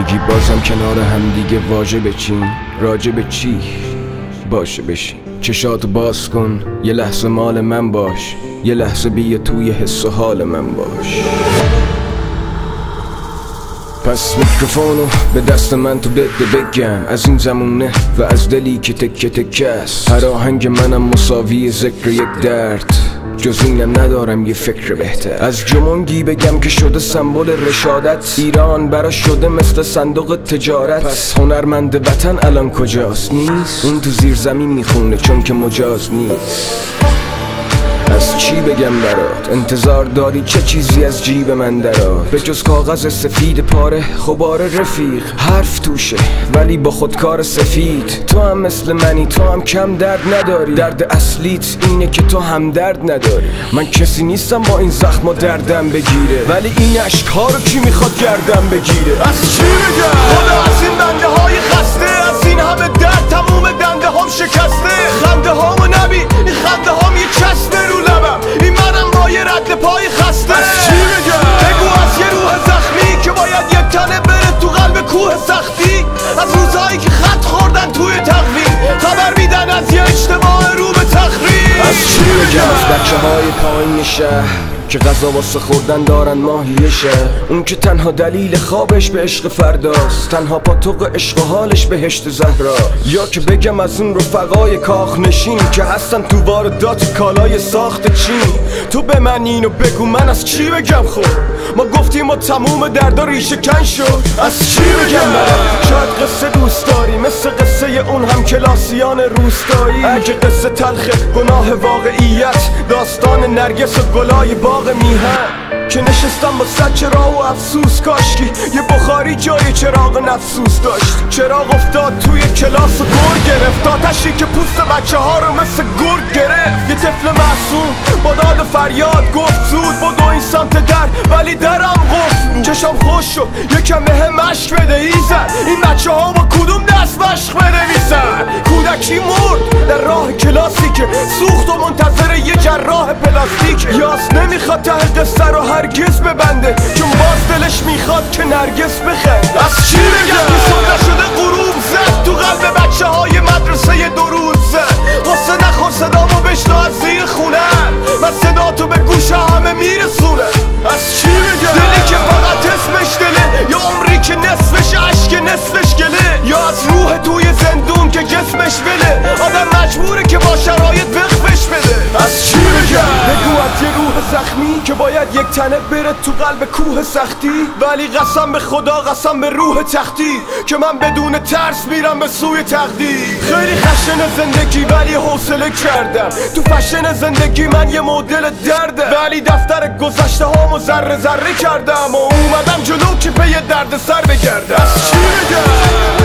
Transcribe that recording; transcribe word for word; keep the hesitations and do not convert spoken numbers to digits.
زندگی بازم کنار هم دیگه واژه بچین، راجع به چی باشه بشین. چشاتو باز کن، یه لحظه مال من باش، یه لحظه بیا توی حس و حال من باش. پس میکروفونو به دست من تو بده بگم، از این زمونه و از دلی که تکه تکه است. هر آهنگ منم مساوی ذکر یک درد، جز اینم ندارم یه فکر بهتر. از جمونگی بگم که شده سمبل رشادت، ایران برا شده مثل صندوق تجارت. پس هنرمند وطن الان کجاست؟ نیست. اون تو زیر زمین میخونه چون که مجاز نیست. از چی بگم برات؟ انتظار داری چه چیزی از جیب من درات؟ به جز کاغذ سفید پاره خبار رفیق، حرف توشه ولی با خودکار سفید. تو هم مثل منی، تو هم کم درد نداری. درد اصلیت اینه که تو هم درد نداری. من کسی نیستم با این زخم و دردم بگیره، ولی این عشق ها رو کی میخواد گردم بگیره؟ از چی بگم؟ خدا از این بنده های خسته، از این همه درد تموم دنده هم شکسته. خنده هامو نبین، این خنده هام یه چسبه رو لبم، این منم با یه رد پای خسته. از چی بگم؟ بگو از یه روح زخمی که باید یک تنه بره تو قلب کوه سختی. از روزهایی که خط خوردن توی تقویم، خبر میدن از یه اجتماع رو به تخریب. از چی بگم؟ از بچه های پایین شهر که غذا واسه خوردن دارن ماهیشه، اون که تنها دلیل خوابش به عشق فرداست، تنها پاتوق عشق و حالش بهشت زهرا. یا که بگم از اون رفقای کاخ نشین که هستن تو واردات کالای ساخت چین. تو به من اینو بگو من از چی بگم؟ خب ما گفتیم ما تموم دردا ریشه کن شد. از چی بگم برات؟ شاید قصه دوست داری مثل قصه اون هم کلاسیان روستایی. اگه قصه تلخه گناه واقعیت، داستان نرگس و گلای باغ میهن که نشستم با صد چراغ و افسوس. کاشکی یه بخاری جای چراغ نفسوس داشت. چراغ افتاد توی کلاس و گر گرفت، آتشی که پوست بچه ها رو مثل گرگ گرفت. یه طفل معصوم با داد و فریاد گفت زود بدو این سمت در، ولی درم قفل بود. چشم خوش شد یکم بهم مشک بده ایزد، این بچه ها با کدوم دست مشق بنویسن؟ کودکی مرد در راه کلاسی که سوخت و منتظر یه جراح پلاستیک. یاس نمیخواد ته قصه رو هرگز ببنده، چون باز دلش میخواد که نرگس بخند. از چی بگم؟ که شده غروب زد تو قلب بچه های مدرسه دو روز زد. غصه نخور صدامو بشنو از زیر خونه، من صدا تو به گوش همه میرسونه. از چی بگم؟ دلی که فقط اسمش دله، یا عمری که نصفش عشق نصفش گله، یا از روح توی زندون که جسمش بله. آدم مجبوره که با شرایط وقفش بده. از چی بگم؟ بگو از یه روح زخمی که باید یک تنه بره تو قلب کوه سختی، ولی قسم به خدا قسم به روح تختی که من بدون ترس میرم به سوی تقدیر. خیلی خشن زندگی ولی حوصله کردم، تو فشن زندگی من یه مدل درده، ولی دفتر گذشته هامو ذره ذره کردم و اومدم جلو که پی درد سر بگردم. از چی بگم؟